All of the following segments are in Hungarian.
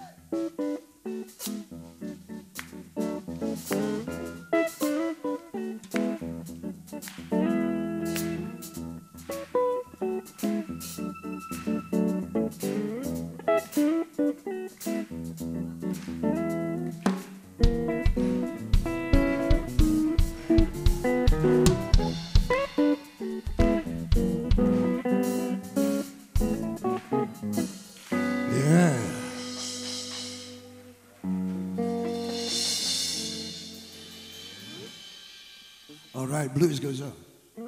All right, blues goes up.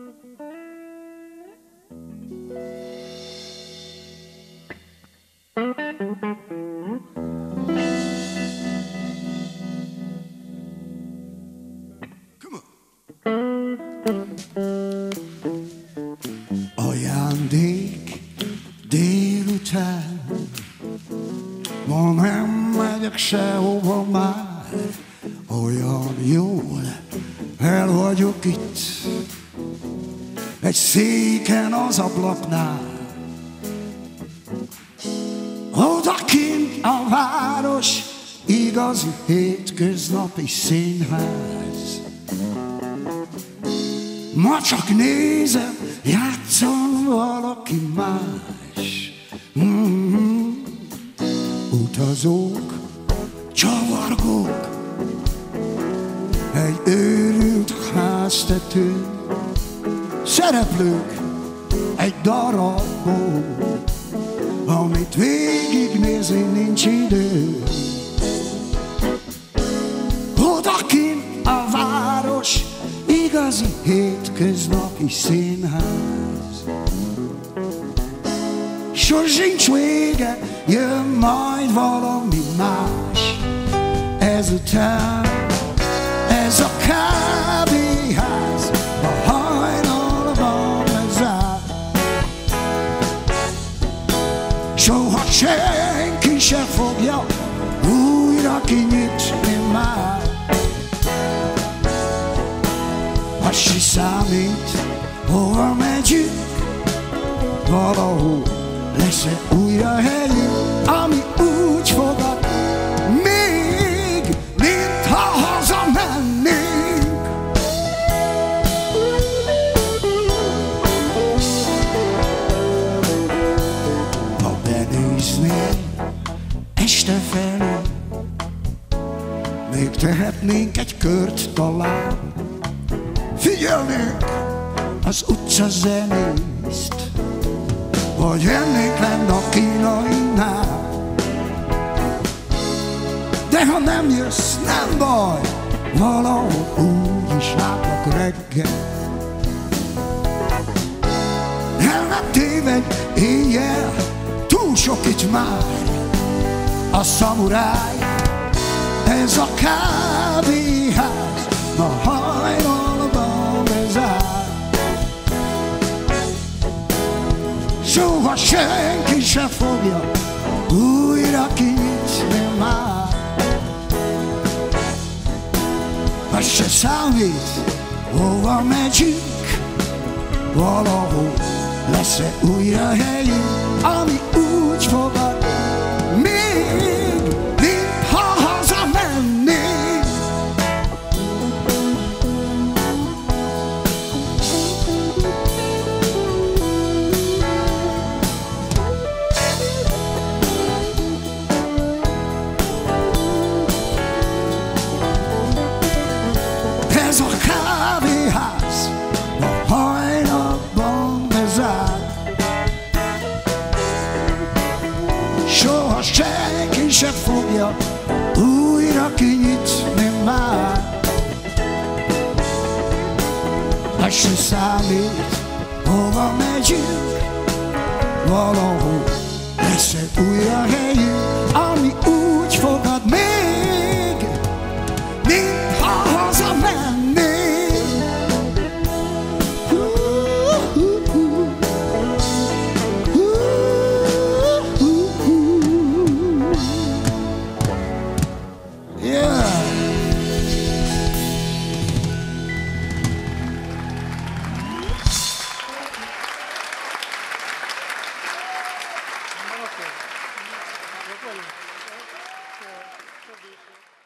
Come on. Ajándék délután, ma nem megyek sehova már, olyan jól el vagyok itt, egy széken az ablaknál. Odakint a város, igazi hétköznapi színház. Ma csak nézem, játszol valaki más. Utazók, csavargók, egy őrült háztető, szereplők egy darabból, amit végignézni nincs idő. Odakint a város, igazi hétköznapi színház. Sosincs vége, jön majd valami más. Ezután ez a kávéház a hajnalban bezár. Soha senki se fogja újra kinyitni már. Az se számít, hova megyünk, valahol lesz-e újra helyünk, ami úgy fogad, még mintha hazamennénk. Ha benéznél este felé, még tehetnénk egy kört talán. Figyelnénk az utca zenészt, vagy ennénk lenne a kínainál. De ha nem jössz, nem baj, valahol úgy is látlak reggel. El nem tévedj, éjjel, túl sok itt már a szamuráj. Ez a kávéház ma hajnalban bezár. Soha senki se fogja újra kinyitni már. Az se számít, hova megyünk, valahol lesz-e újra helyünk, ami úgy fogad, még mintha hazamennénk. Ez a kávéház a hajnalban bezár. Soha senki se fogja újra kinyitni már. Az se számít, hova megyünk, valahol lesz-e újra helyünk, ami úgy fogad, még mintha hazamennénk. szépen.